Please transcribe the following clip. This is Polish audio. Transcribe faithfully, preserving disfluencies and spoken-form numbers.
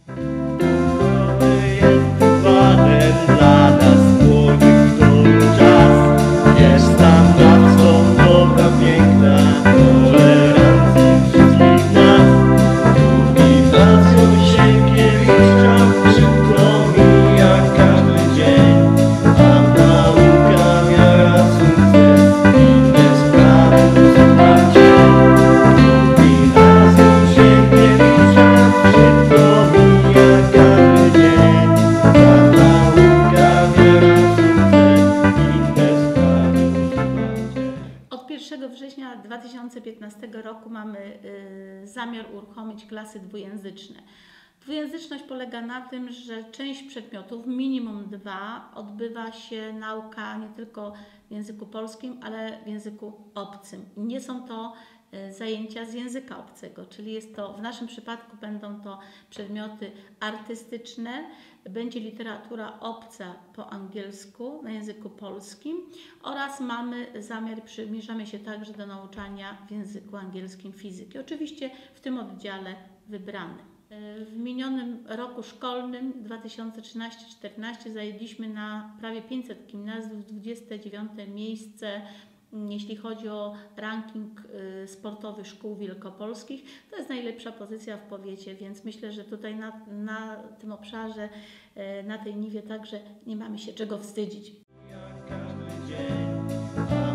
Jest przykładem dla nas młodych, to czas jest tam dawcą dobra piękna, tolerancji wszystkich nas. Gimnazjum Sienkiewicza szybko mija każdy dzień, tam nauka miara sukces, inne sprawy usuwać cień. Gimnazjum Sienkiewicza szybko mija każdy dzień, tam nauka miara sukces, inne sprawy usuwać cień. Od pierwszego września dwa tysiące piętnastego roku mamy y, zamiar uruchomić klasy dwujęzyczne. Dwujęzyczność polega na tym, że część przedmiotów, minimum dwa, odbywa się nauka nie tylko w języku polskim, ale w języku obcym. Nie są to y, zajęcia z języka obcego, czyli jest to, w naszym przypadku będą to przedmioty artystyczne, będzie literatura obca po angielsku, na języku polskim oraz mamy zamiar, przymierzamy się także do nauczania w języku angielskim fizyki. Oczywiście w tym oddziale wybranym. W minionym roku szkolnym dwa tysiące trzynastym czternastym zajęliśmy na prawie pięćset gimnazjów dwudzieste dziewiąte miejsce, jeśli chodzi o ranking sportowy szkół wielkopolskich. To jest najlepsza pozycja w powiecie, więc myślę, że tutaj na, na tym obszarze, na tej niwie także nie mamy się czego wstydzić. Jak każdy dzień.